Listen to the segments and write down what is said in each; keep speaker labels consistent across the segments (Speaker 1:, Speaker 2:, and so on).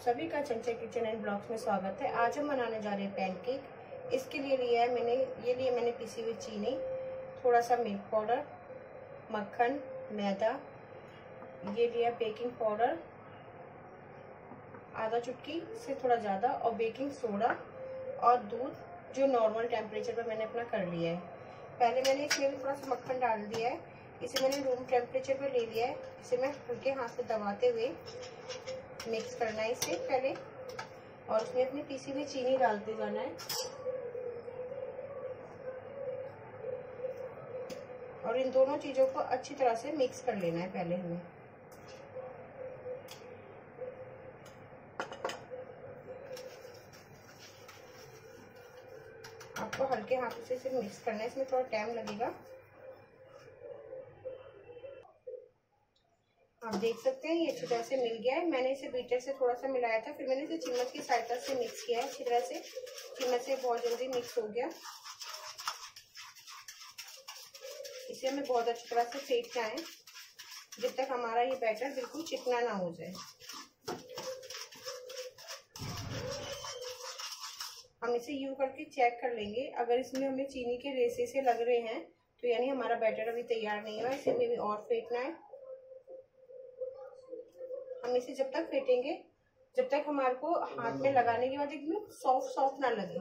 Speaker 1: सभी का चंचल kitchen and blogs में स्वागत है। आज हम बनाने जा रहे हैं पैनकेक। इसके लिए मैंने पिसी हुई चीनी, थोड़ा सा मिल्क पाउडर, मक्खन, मैदा, ये लिया बेकिंग पाउडर आधा चुटकी से थोड़ा ज़्यादा, और बेकिंग सोडा और दूध जो नॉर्मल टेम्परेचर पर मैंने अपना कर लिया है। पहले मैंने इसमें भी थोड़ा सा मक्खन डाल दिया है। इसे मैंने रूम टेम्परेचर पर ले लिया है। इसे मैं हल्के हाथ से दबाते हुए मिक्स करना है इसे पहले, और उसमें अपनी पीसी हुई चीनी डालते जाना है और इन दोनों चीज़ों को अच्छी तरह से मिक्स कर लेना है पहले हमें। आपको हल्के हाथों से इसे मिक्स करना है, इसमें थोड़ा टाइम लगेगा। आप देख सकते हैं ये अच्छी तरह से मिल गया है। मैंने इसे बीटर से थोड़ा सा मिलाया था, फिर मैंने इसे चम्मच की सहायता से मिक्स किया है अच्छी तरह से। चम्मच से बहुत जल्दी मिक्स हो गया। इसे हमें बहुत अच्छी तरह से फेंटना है जब तक हमारा ये बैटर बिल्कुल चिकना ना हो जाए। हम इसे यूं करके चेक कर लेंगे, अगर इसमें हमें चीनी के रेसे से लग रहे हैं तो यानी हमारा बैटर अभी तैयार नहीं हुआ। इसे हमें भी और फेंटना है। हम इसे जब तक फेंटेंगे जब तक हमारे को हाथ में लगाने के बाद एकदम सॉफ्ट ना लगे।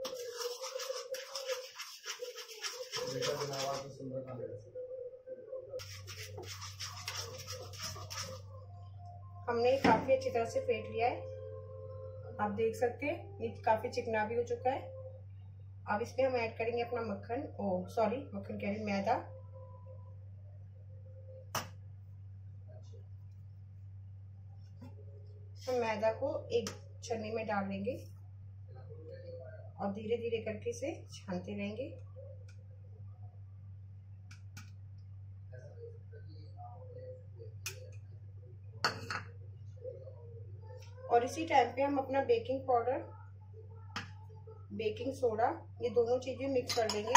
Speaker 1: हमने काफी अच्छी तरह से फेंट लिया है। आप देख सकते हैं ये काफी चिकना भी हो चुका है। अब इसमें हम ऐड करेंगे अपना मक्खन कह रही मैदा। हम मैदा को एक छन्नी में डाल लेंगे और धीरे धीरे करके इसे छानते रहेंगे। और इसी टाइम पे हम अपना बेकिंग पाउडर, बेकिंग सोडा, ये दोनों चीजें मिक्स कर लेंगे।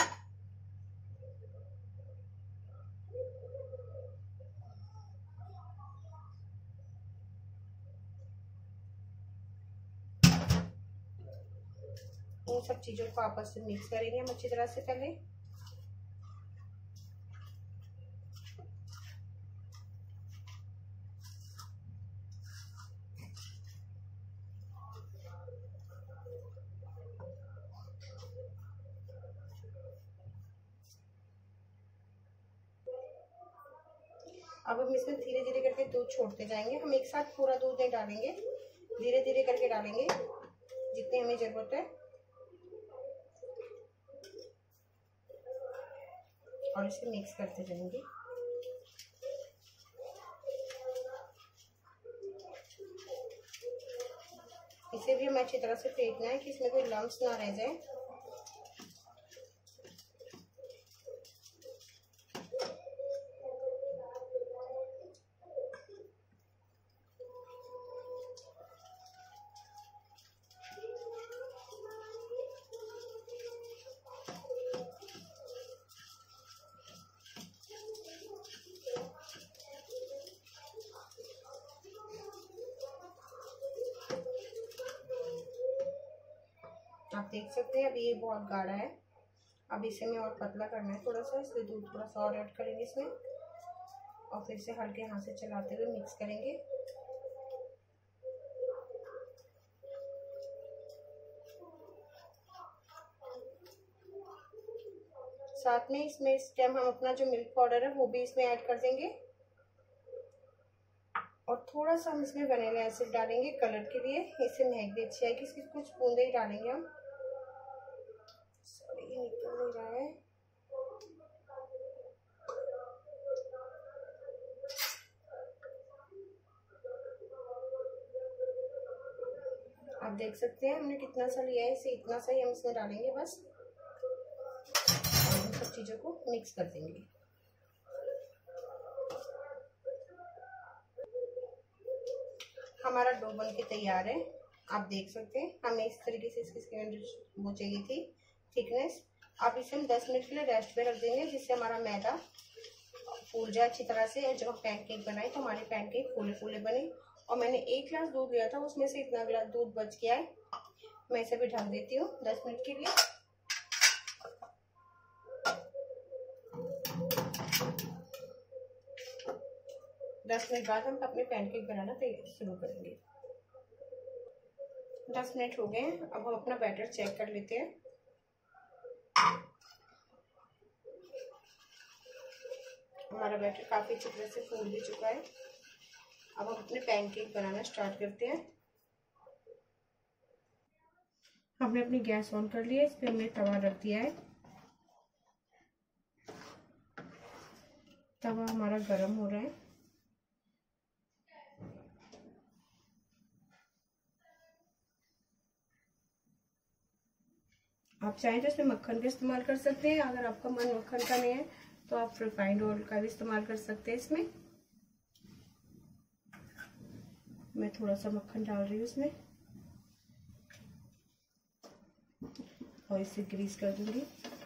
Speaker 1: इन सब चीजों को आपस में मिक्स करेंगे हम अच्छी तरह से पहले। अब हम इसमें धीरे धीरे करके दूध छोड़ते जाएंगे। हम एक साथ पूरा दूध नहीं डालेंगे, धीरे धीरे करके डालेंगे जितनी हमें जरूरत है, और इसे मिक्स करते जाएंगे। इसे भी हमें अच्छी तरह से फेंटना है कि इसमें कोई लम्स ना रह जाए। आप देख सकते हैं अभी ये बहुत गाढ़ा है। अब इसे हमें और पतला करना है थोड़ा सा, इसलिए दूध थोड़ा सा और ऐड करेंगे इसमें, और फिर से हल्के हाथ से चलाते हुए मिक्स करेंगे। साथ में इसमें इस टाइम हम अपना जो मिल्क पाउडर है वो भी इसमें ऐड कर देंगे, और थोड़ा सा हम इसमें वनीला एसिड डालेंगे कलर के लिए। इससे महक भी अच्छी आएगी। इसकी कुछ बूंदे ही डालेंगे हम। सॉरी ये निकल नहीं रहा है। आप देख सकते हैं हमने कितना सा लिया है, इसे इतना सा ही हम इसमें डालेंगे बस, और इन सब चीजों को मिक्स कर देंगे। हमारा डो बन के तैयार है। आप देख सकते हैं हमें इस तरीके से इसकी वो चाहिए थी थिकनेस। अब इसे हम 10 मिनट के लिए रेस्ट पे रख देंगे, जिससे हमारा मैदा फूल जाए अच्छी तरह से। और जब हम पैनकेक बनाए तो हमारे पैनकेक फूले फूले बने और मैंने 1 गिलास दूध लिया था, उसमें से इतना गिलास दूध बच गया है। मैं इसे भी ढक देती हूँ 10 मिनट के लिए। दस मिनट बाद हम अपने पैनकेक बनाना शुरू करेंगे। 10 मिनट हो गए हैं। अब हम अपना बैटर चेक कर लेते हैं। हमारा बैटर काफी अच्छी तरह से फूल भी चुका है। अब हम अपने पैनकेक बनाना स्टार्ट करते हैं। हमने अपनी गैस ऑन कर लिया है। इस पे हमने तवा रख दिया है। तवा हमारा गर्म हो रहा है। आप चाहें तो इसमें मक्खन का इस्तेमाल कर सकते हैं। अगर आपका मन मक्खन का नहीं है तो आप रिफाइंड ऑयल का भी इस्तेमाल कर सकते हैं। इसमें मैं थोड़ा सा मक्खन डाल रही हूँ इसमें और इसे ग्रीस कर दूंगी।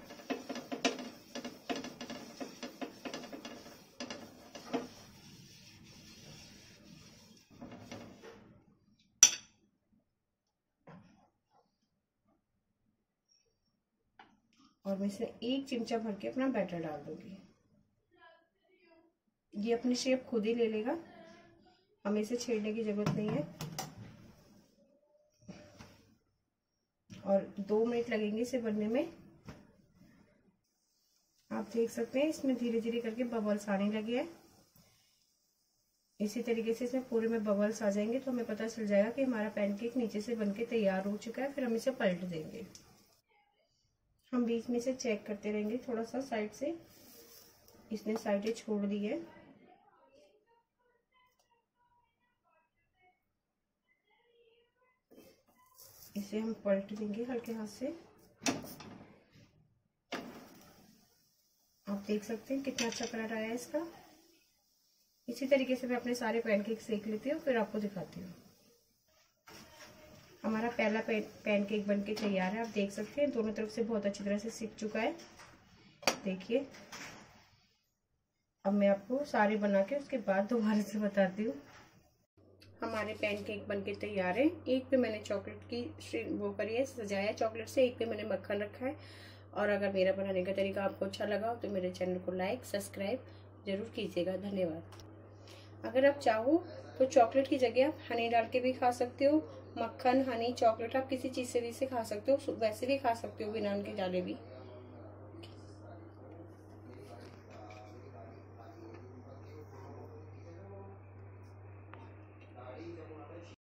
Speaker 1: और मैं इसमें 1 चिमटा भर के अपना बैटर डाल दूंगी। ये अपनी शेप खुद ही ले लेगा, हमें इसे छेड़ने की जरूरत नहीं है। और 2 मिनट लगेंगे इसे बनने में। आप देख सकते हैं इसमें धीरे धीरे करके बबल्स आने लगे हैं। इसी तरीके से इसमें पूरे में बबल्स आ जाएंगे तो हमें पता चल जाएगा कि हमारा पैनकेक नीचे से बनके तैयार हो चुका है। फिर हम इसे पलट देंगे। हम बीच में से चेक करते रहेंगे थोड़ा सा साइड से। इसने साइडें छोड़ दी है। इसे हम पलट देंगे हल्के हाथ से। आप देख सकते हैं कितना अच्छा कलर आया है इसका। इसी तरीके से मैं अपने सारे पैनकेक सेक लेती हूँ, फिर आपको दिखाती हूँ। हमारा पहला पैनकेक बनके तैयार है। आप देख सकते हैं दोनों तरफ से बहुत अच्छी तरह से सिक चुका है। देखिए, अब मैं आपको सारे बना के उसके बाद दोबारा से बताती हूँ। हमारे पैनकेक बनके तैयार है। एक पे मैंने चॉकलेट की वो करी है, सजाया चॉकलेट से। एक पे मैंने मक्खन रखा है। और अगर मेरा बनाने का तरीका आपको अच्छा लगा हो तो मेरे चैनल को लाइक सब्सक्राइब जरूर कीजिएगा। धन्यवाद। अगर आप चाहो तो चॉकलेट की जगह आप हनी डाल के भी खा सकते हो। मक्खन, हनी, चॉकलेट आप किसी चीज़ से भी इसे खा सकते हो। वैसे भी खा सकते हो बिना उनके डाले भी।